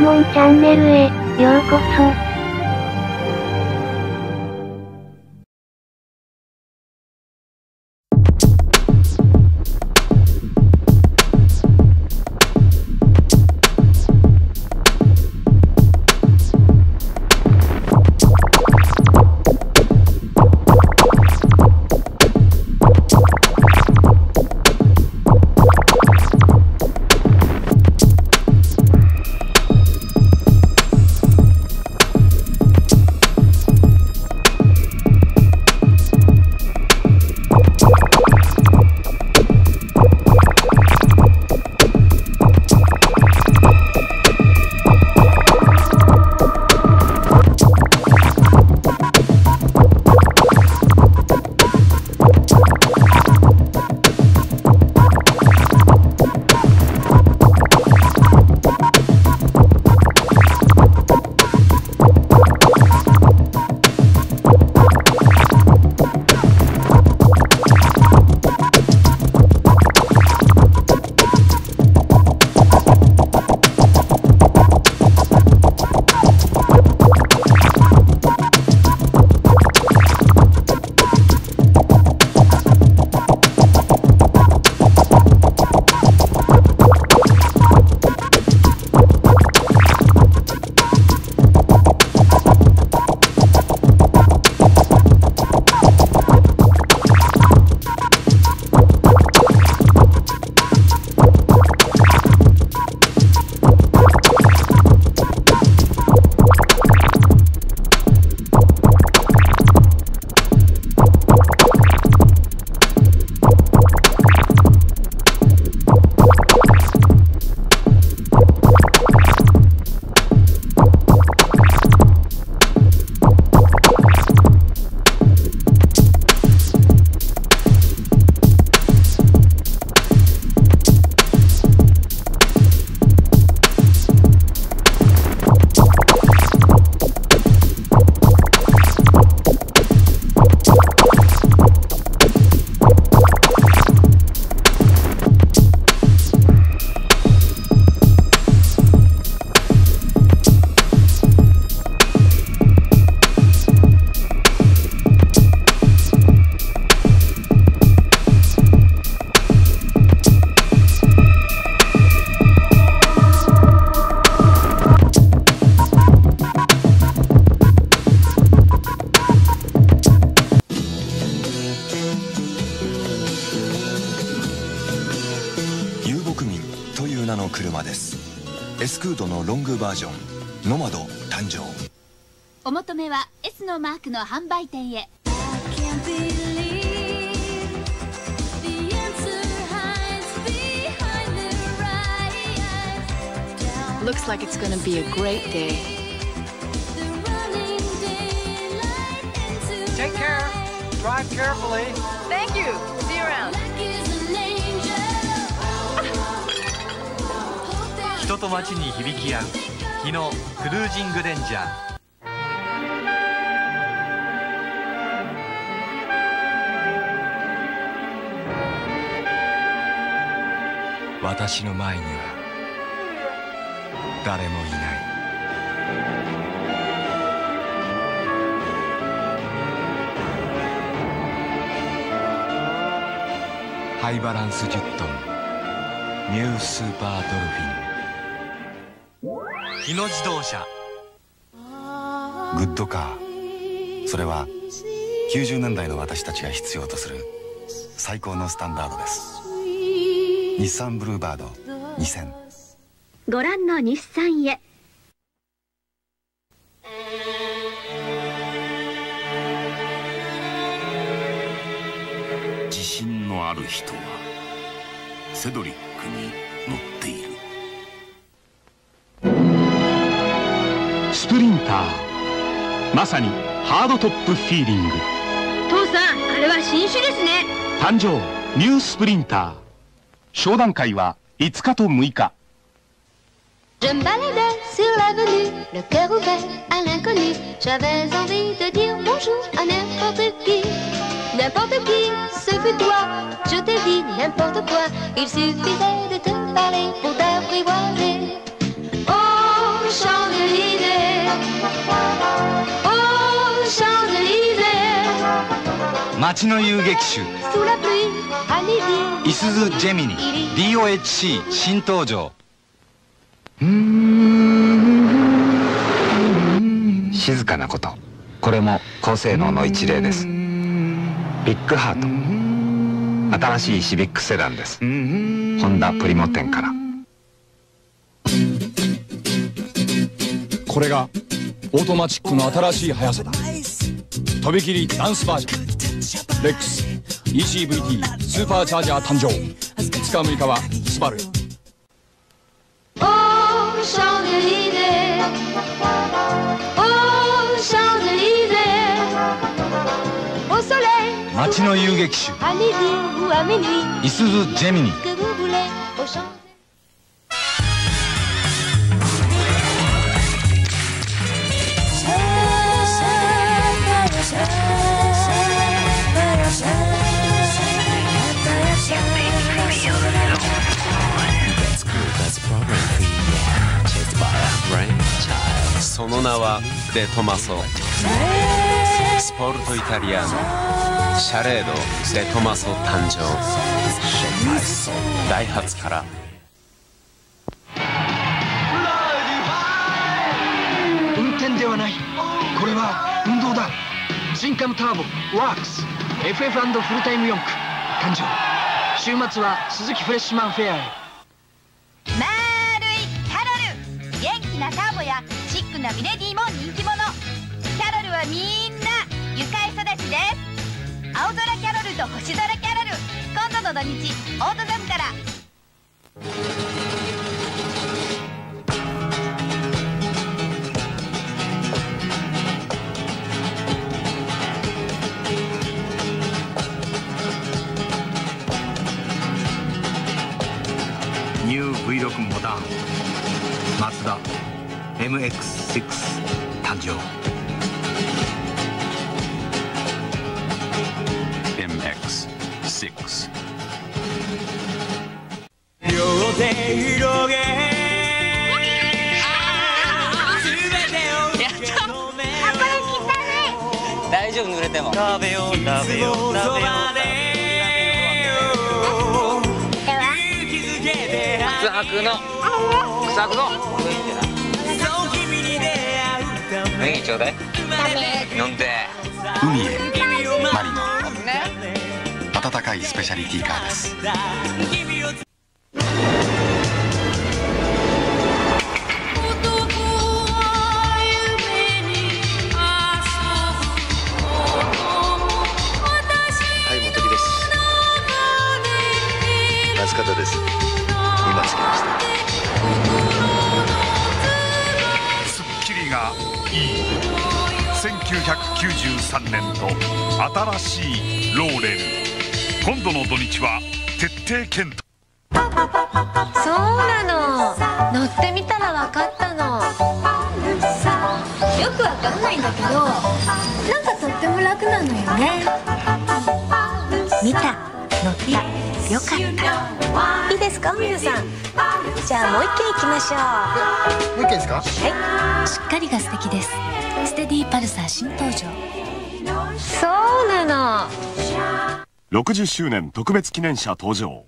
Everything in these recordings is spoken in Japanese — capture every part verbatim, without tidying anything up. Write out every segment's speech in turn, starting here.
モンチャンネルへようこそ。 車です。エスクードのロングバージョンノマド誕生。 お求めは S のマークの販売店へ。 Looks like it's gonna be a great day. Take care. Drive carefully. Thank you. See you around. 人と街に響き合う日のクルージングレンジャー。 私の前には誰もいない。ハイバランスじゅっトンニュースーパードルフィン。 日野自動車。 グッドカー、それはきゅうじゅうねんだいの私たちが必要とする最高のスタンダードです。日産ブルーバードにせん。 ご覧の日産へ。 自信のある人はセドリックに乗っている。 スプリンター、まさにハードトップフィーリング。 父さん、あれは新種ですね。 誕生ニュースプリンター。商談会はいつかとむいか。 Je me baladais sur l'avenue, le cœur ouvert à l'inconnu. J'avais envie de dire bonjour à n'importe qui. N'importe qui, ce fut toi. Je t'ai dit n'importe quoi. Il suffisait de te parler pour t'apprivoiser. Oh, Champs-Élysées, aux Champs-Élysées, 街の遊撃手 sous la pluie, à midi, いすゞジェミニ ディーオーエイチシー 新登場。静かなこと、これも高性能の一例です。ビッグハート、新しいシビックセダンです。ホンダプリモ店から。 これがオートマチックの新しい速さだ。とびきりダンスバージョンレックス イーシーブイティー スーパーチャージャー誕生。いつかむいかはスバルへ。 aux Champs-Élysées, aux Champs-Élysées, au soleil, 街の遊撃手 à midi ou à minuit, いすゞジェミニ que vous voulez, aux Champs-Élysées. その名はデトマソ。スポルトイタリアのシャレードデトマソ誕生。ダイハツから。 運転ではない、これは運動だ。シンカムターボワークス エフエフ& フルタイム四駆誕生。週末は鈴木フレッシュマンフェアへ。 まーるいキャロル、元気なターボやシックなミレディも人気者。キャロルはみんな愉快育ちです。青空キャロルと星空キャロル、今度の土日オートザムから。 ニュー ブイろく モダンマツダ エムエックスシックス 誕生。 エムエックスシックス両手広げ大丈夫、濡れても。食べよう食べよう食べよう食べよう。靴履くの靴履くのネギちょうだい。飲んで。 海へマリノ、温かいスペシャリティカーです。 はい、元木です。松方です。今着きました。 スッキリがいい。せんきゅうひゃくきゅうじゅうさんねんと新しいローレル。今度の土日は徹底検討。 そうなの、乗ってみたら分かったの。よく分かんないんだけど、なんかとっても楽なのよね。見た、乗った、よかった。いいですか皆さん。じゃあもう一軒行きましょう。もう一軒ですか。はい。しっかりが素敵です。ステディパルサー新登場。そうなの。 ろくじゅっしゅうねん特別記念車登場。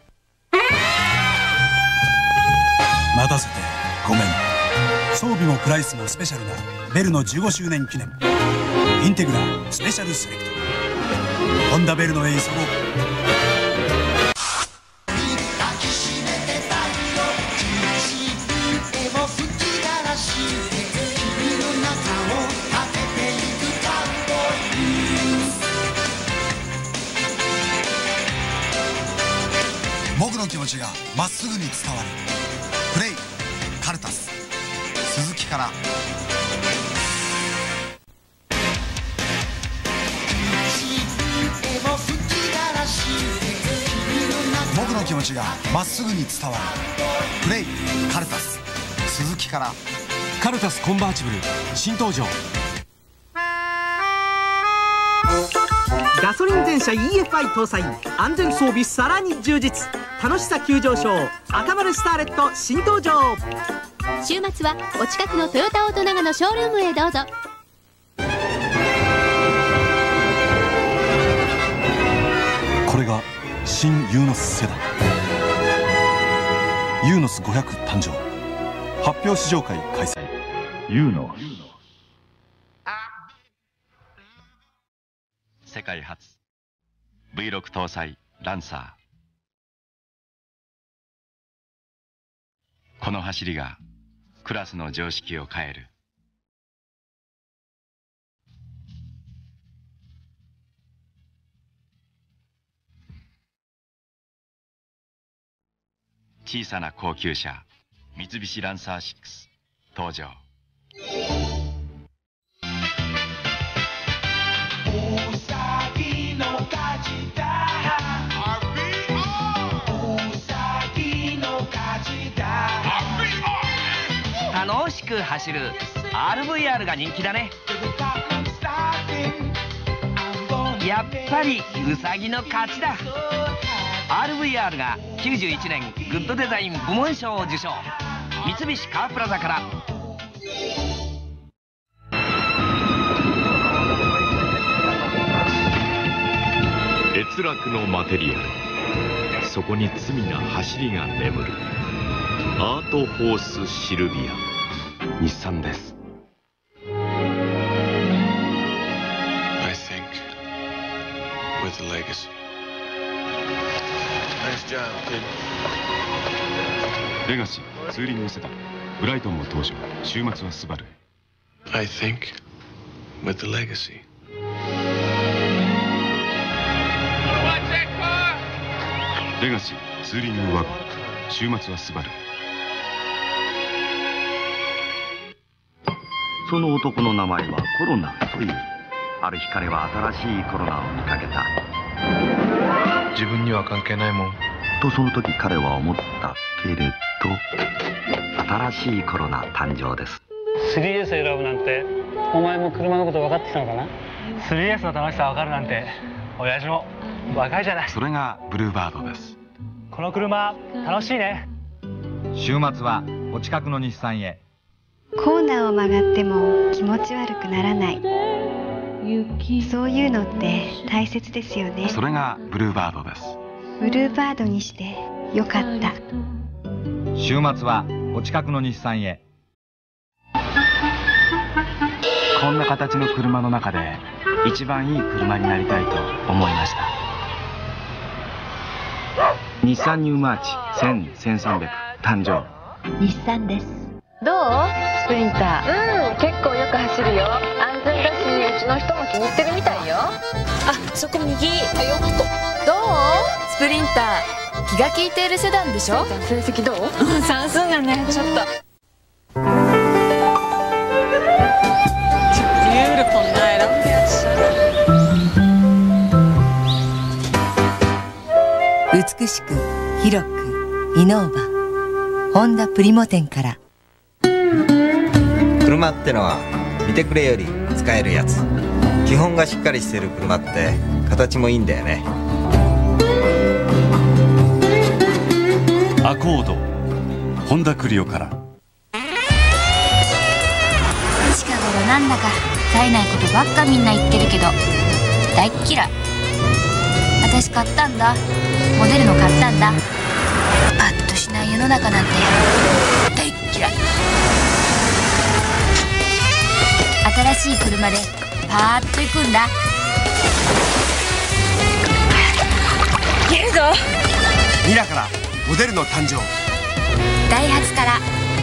待たせてごめん。装備もプライスもスペシャルなベルのじゅうごしゅうねん記念インテグラスペシャルセレクト。ホンダベルの演奏を。 僕の気持ちがまっすぐに伝わる。プレイカルタス鈴木から。僕の気持ちがまっすぐに伝わる。プレイカルタス鈴木から。 カルタスコンバーチブル新登場。 ガソリン電車 イーエフアイ 搭載、安全装備さらに充実、楽しさ急上昇、赤丸スターレット新登場。 週末はお近くのトヨタオート長野ショールームへどうぞ。 これが新ユーノスセダンユーノスごひゃく誕生発表試乗会開催。ユーノ世界初 ブイろく 搭載ランサー。この走りがクラスの常識を変える。小さな高級車三菱ランサーろく登場。 楽しく走る アールブイアール が人気だね。やっぱりウサギの勝ちだ。 アールブイアール がきゅうじゅういちねんグッドデザイン部門賞を受賞。三菱カープラザから。 閲楽のマテリアル、そこに罪な走りが眠る。アートホースシルビア、日産です。 I think with the legacy. Nice job, kid. レガシーツーリングセダンブライトンも登場。週末はスバル。 I think with the legacy. レガシーツーリングワゴン週末はスバル。 その男の名前はコロナという。ある日彼は新しいコロナを見かけた。 自分には関係ないもんとその時彼は思ったけれど、新しいコロナ誕生です。 スリーエス 選ぶなんてお前も車のこと分かってきたのかな。 スリーエス の楽しさ分かるなんて親父も若いじゃない。 それがブルーバードです。 この車楽しいね。 週末はお近くの日産へ。 コーナーを曲がっても気持ち悪くならない、そういうのって大切ですよね。 それがブルーバードです。 ブルーバードにしてよかった。 週末はお近くの日産へ。 こんな形の車の中で一番いい車になりたいと思いました。日産ニューマーチせん、せんさんびゃく誕生。 日産です。 どうスプリンター。うん、結構よく走るよ。安全だし、うちの人も気に入ってるみたいよ。 あ、そこ右。あ、よっと。 どうスプリンター。気が利いているセダンでしょ。成績どう？算数がね、ちょっと。 美しく広くイノーバホンダプリモ店から。 車ってのは見てくれより使えるやつ。基本がしっかりしてる車って形もいいんだよね。 アコードホンダクリオから。 近頃なんだか冴えないことばっかみんな言ってるけど大っ嫌い。私買ったんだ。モデルの買ったんだ。パッとしない世の中なんて大っ嫌い。新しい車でパーッと行くんだ。いけるぞ。 ミラからモデルの誕生。 ダイハツから。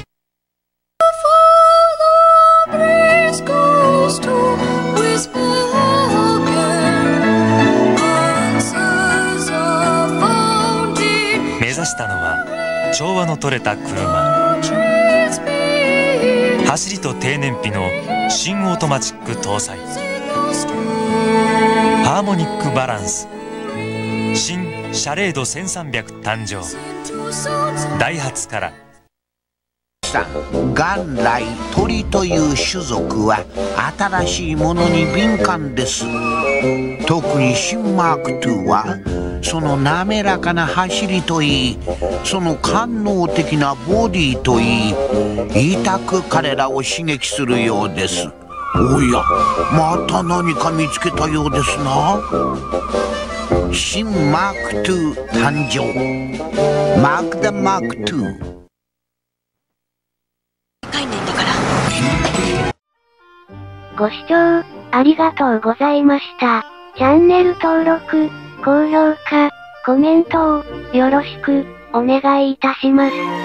目指したのは調和の取れた車。走りと低燃費の新オートマチック搭載。ハーモニックバランス。新シャレードせんさんびゃく誕生。ダイハツから。 元来鳥という種族は新しいものに敏感です。特に新マークツーはその滑らかな走りといい、その官能的なボディといい、痛く彼らを刺激するようです。おや、また何か見つけたようですな。新マークツー誕生。マーク・ザ・マークツー。 概念だから。 ご視聴ありがとうございました。チャンネル登録、高評価、コメントをよろしくお願いいたします。